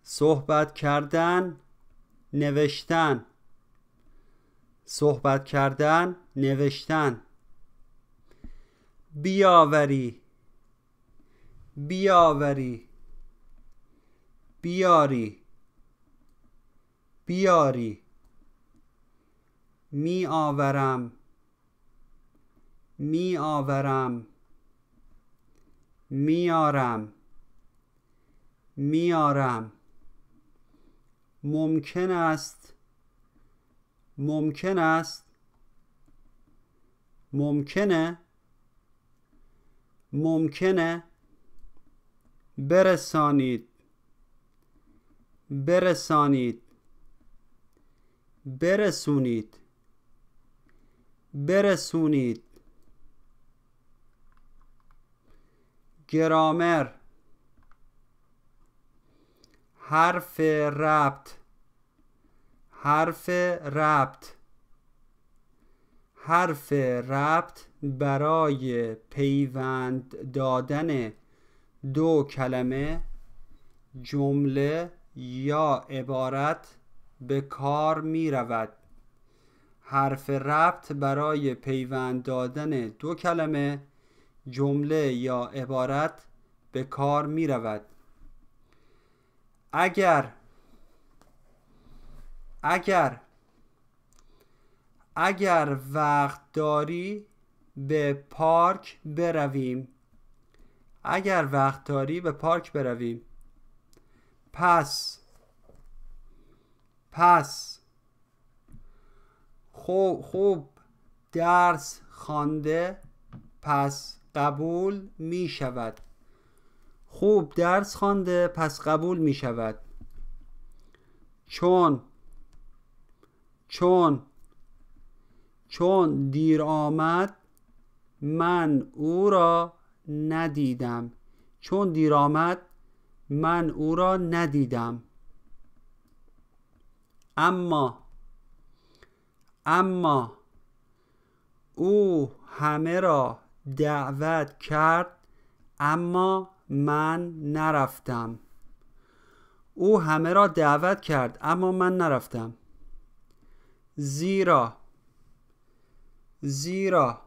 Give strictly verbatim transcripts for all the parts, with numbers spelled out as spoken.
صحبت کردن، نوشتن. صحبت کردن، نوشتن. بیاوری، بیاوری، بیاری، بیاری. می آورم، می آورم، میارم، میارم. ممکن است، ممکن است، ممکنه، ممکنه. برسانید، برسانید، برسونید، برسونید. گرامر، حرف ربط، حرف ربط. حرف ربط برای پیوند دادن دو کلمه، جمله یا عبارت به کار می رود. حرف ربط برای پیوند دادن دو کلمه، جمله یا عبارت به کار می رود. اگر، اگر، اگر وقت داری به پارک برویم. اگر وقت داری به پارک برویم. پس، پس. خوب، خوب درس خوانده پس قبول می شود. خوب درس خوانده پس قبول می شود. چون، چون، چون دیر آمد من او را ندیدم. چون دیر آمد من او را ندیدم. اما، اما او همه را دعوت کرد اما من نرفتم. او همه را دعوت کرد اما من نرفتم. زیرا، زیرا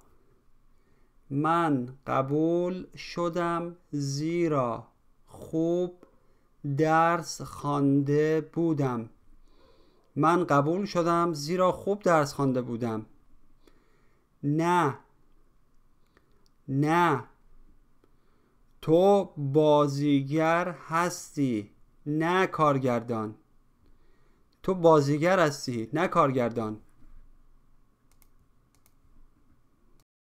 من قبول شدم زیرا خوب درس خوانده بودم. من قبول شدم زیرا خوب درس خوانده بودم. نه، نه. تو بازیگر هستی نه کارگردان. تو بازیگر هستی نه کارگردان.